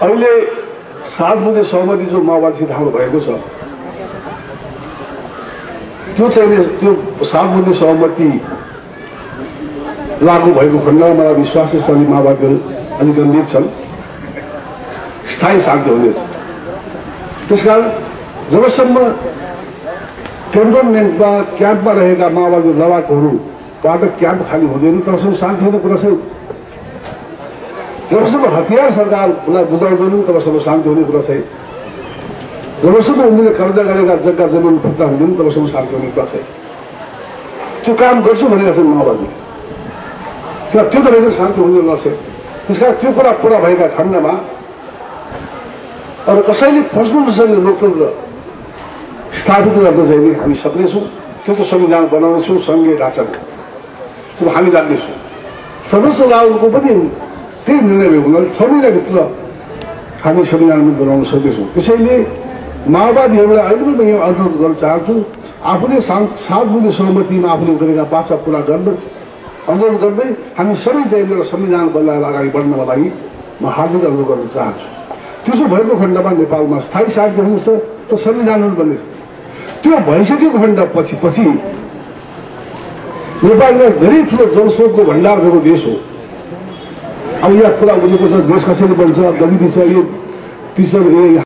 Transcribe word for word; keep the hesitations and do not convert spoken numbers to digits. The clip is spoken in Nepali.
अहिले सात बुँदे सहमति जो माओवादीसित हाम्रो भएको छ त्यो चाहिँ त्यो सात बुँदे सहमति लागू भएको खण्डमा मलाई विश्वास छ कि माओवादीहरू अलिक गम्भीर छन्, स्थायी शान्ति हुनेछ। त्यसकारण जबसम्म क्यान्टोनमेन्टमा क्याम्पमा रहेका माओवादी लडाकुहरूबाट क्याम्प खाली हुँदैन तबसम्म शान्ति हुने कुरा छैन। जबसम्म हतियार सरकारलाई बुझाउँदैनन् तबसम्म शान्ति हुने कुरा छैन। जबसम्म उनीहरूले कब्जा गरेका जग्गा जमिन फिर्ता हुँदैन तबसम्म शान्ति हुने कुरा छैन। त्यो काम गर्छु भनेका छन् माओवादी, त्यो गरेर शान्ति हुने कुरा छैन। त्यसकारण त्यो कुरा पुरा भएका खण्डमा अरू कसैले खोज्नु नसक्ने लोकतन्त्र स्थापित गर्न चाहिँ हामी सक्नेछौँ। त्यो त संविधान बनाउनेछौँ, सङ्घीय ढाँचामा हामी लाग्नेछौँ। सर्वोच्च अदालतको पनि त्यही निर्णय भएको हुनाले छ महिनाभित्र हामी संविधान बनाउन सक्दैछौँ। त्यसैले माओवादीहरूलाई अहिले पनि म यहाँ अनुरोध गर्न चाहन्छु, आफूले सात बुँदे सहमतिमा आफूले गरेका बाचा पुरा गर्न अनुरोध गर्दै हामी सबै चाहिँ एउटा संविधान बनाएर अगाडि बढ्नको लागि म हार्दिक अनुरोध गर्न चाहन्छु। त्यसो भएको खण्डमा नेपालमा स्थायी शान्ति हुनेछ र संविधान पनि बन्नेछ। त्यो भइसकेको खण्ड पछि पछि नेपालमा धेरै ठुलो जनस्रोतको भण्डार भएको देश हो। अब यहाँ कुरा उनीको छ, देश कसरी बन्छ, गरिबी छ, यो पिछड